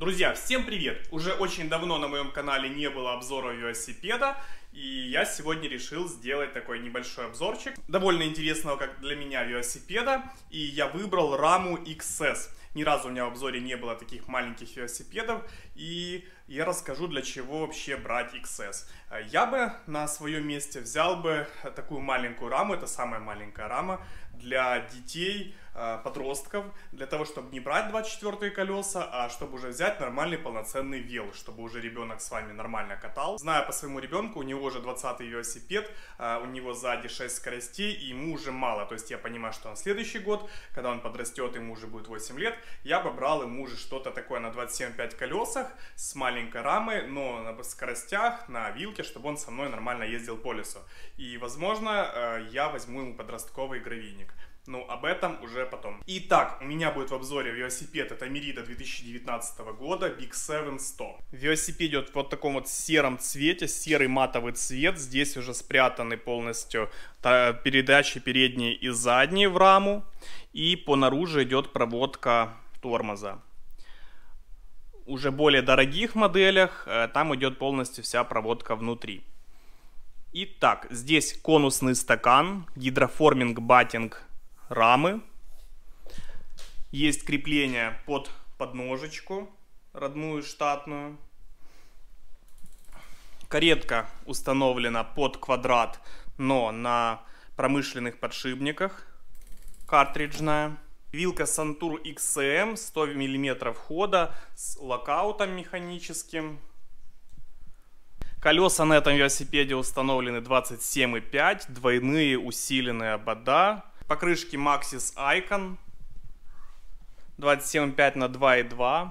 Друзья, всем привет! Уже очень давно на моем канале не было обзора велосипеда, и я сегодня решил сделать такой небольшой обзорчик довольно интересного, как для меня, велосипеда, и я выбрал раму XS. Ни разу у меня в обзоре не было таких маленьких велосипедов, и я расскажу, для чего вообще брать XS. Я бы на своем месте взял бы такую маленькую раму, это самая маленькая рама для детей, подростков, для того, чтобы не брать 24 колеса, а чтобы уже взять нормальный полноценный вел, чтобы уже ребенок с вами нормально катал. Знаю по своему ребенку, у него уже 20-й велосипед, у него сзади 6 скоростей, и ему уже мало. То есть я понимаю, что на следующий год, когда он подрастет, ему уже будет 8 лет, я бы брал ему уже что-то такое на 27-5 колесах с маленькой рамой, но на скоростях, на вилке, чтобы он со мной нормально ездил по лесу. И, возможно, я возьму ему подростковый гравийник. Ну, об этом уже потом. Итак, у меня будет в обзоре велосипед, это Merida 2019 года, Big 7 100. Велосипед идет в вот таком вот сером цвете, серый матовый цвет. Здесь уже спрятаны полностью передачи передние и задние в раму. И по наружу идет проводка тормоза. Уже более дорогих моделях там идет полностью вся проводка внутри. Итак, здесь конусный стакан, гидроформинг баттинг рамы. Есть крепление под подножечку, родную штатную. Каретка установлена под квадрат, но на промышленных подшипниках, картриджная. Вилка Santur XCM 100 мм хода с локаутом механическим. Колеса на этом велосипеде установлены 27,5, двойные усиленные обода. Покрышки Maxxis Icon 27,5 на 2,2.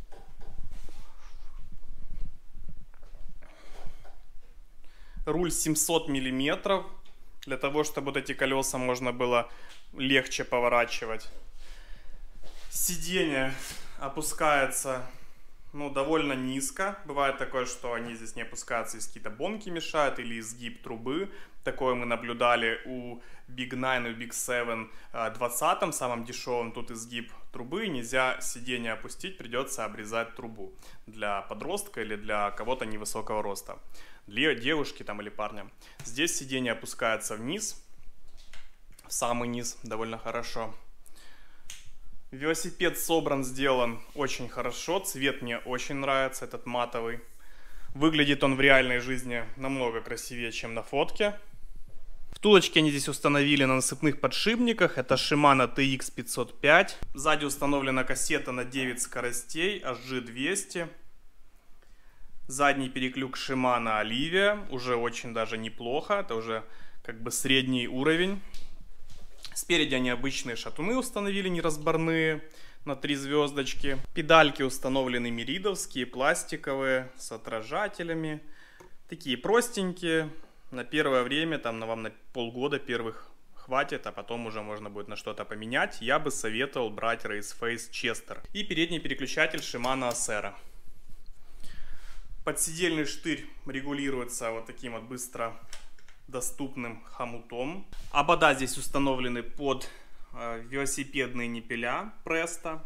Руль 700 мм, для того, чтобы вот эти колеса можно было легче поворачивать. Сиденье опускается довольно низко. Бывает такое, что они здесь не опускаются, если какие-то бонки мешают или изгиб трубы. Такое мы наблюдали у Big 9 и Big 7 20, самым дешевым. Тут изгиб трубы, нельзя сиденье опустить, придется обрезать трубу для подростка или для кого-то невысокого роста, для девушки там или парня. Здесь сиденье опускается вниз, в самый низ, довольно хорошо. Велосипед собран, сделан очень хорошо, цвет мне очень нравится, этот матовый. Выглядит он в реальной жизни намного красивее, чем на фотке. Втулочки они здесь установили на насыпных подшипниках, это Shimano TX 505. Сзади установлена кассета на 9 скоростей, HG200. Задний переключ Shimano Olivia, уже очень даже неплохо, это уже как бы средний уровень. Спереди они обычные шатуны установили, неразборные, на 3 звездочки. Педальки установлены меридовские, пластиковые, с отражателями. Такие простенькие. На первое время, вам на полгода первых хватит, а потом уже можно будет на что-то поменять. Я бы советовал брать Raceface Chester. И передний переключатель Shimano Acera. Подседельный штырь регулируется вот таким вот быстро доступным хомутом. Обода здесь установлены под велосипедные ниппеля Presto.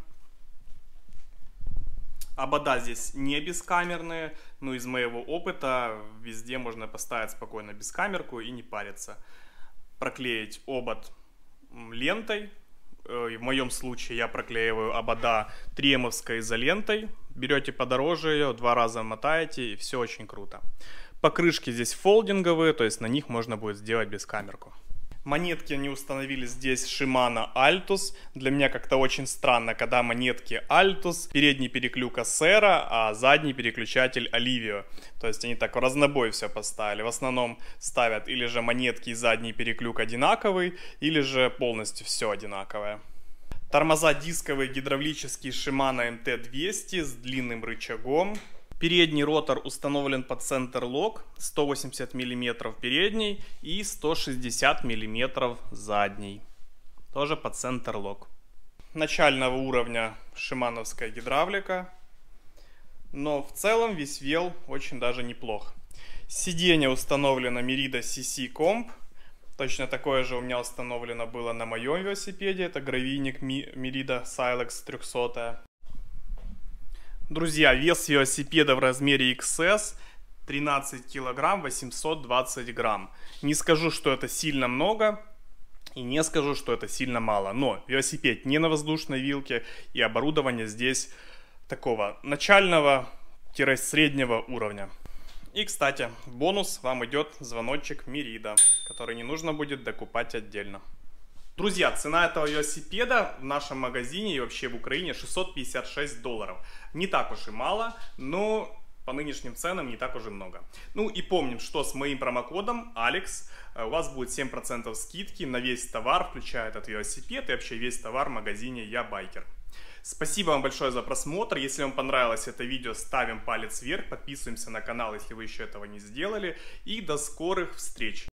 Обода здесь не бескамерные, но из моего опыта везде можно поставить спокойно бескамерку и не париться. Проклеить обод лентой. В моем случае я проклеиваю обода 3М-овской изолентой. Берете подороже ее, 2 раза мотаете, и все очень круто. Покрышки здесь фолдинговые, то есть на них можно будет сделать бескамерку. Монетки они установили здесь Shimano Altus. Для меня как-то очень странно, когда монетки Altus, передний переключ Acera, а задний переключатель Olivia. То есть они так в разнобой все поставили. В основном ставят или же монетки и задний переключ одинаковый, или же полностью все одинаковое. Тормоза дисковые гидравлические Shimano MT200 с длинным рычагом. Передний ротор установлен под центр-лок, 180 мм передний и 160 мм задний. Тоже под центр-лок. Начального уровня шимановская гидравлика. Но в целом весь вел очень даже неплох. Сиденье установлено Merida CC Comp. Точно такое же у меня установлено было на моем велосипеде. Это гравийник Merida Silex 300. Друзья, вес велосипеда в размере XS 13 килограмм 820 грамм. Не скажу, что это сильно много, и не скажу, что это сильно мало. Но велосипед не на воздушной вилке, и оборудование здесь такого начального-среднего уровня. И, кстати, в бонус вам идет звоночек Merida, который не нужно будет докупать отдельно. Друзья, цена этого велосипеда в нашем магазине и вообще в Украине $656. Не так уж и мало, но по нынешним ценам не так уж и много. Ну и помним, что с моим промокодом Alex у вас будет 7% скидки на весь товар, включая этот велосипед и вообще весь товар в магазине Я Байкер. Спасибо вам большое за просмотр. Если вам понравилось это видео, ставим палец вверх, подписываемся на канал, если вы еще этого не сделали. И до скорых встреч!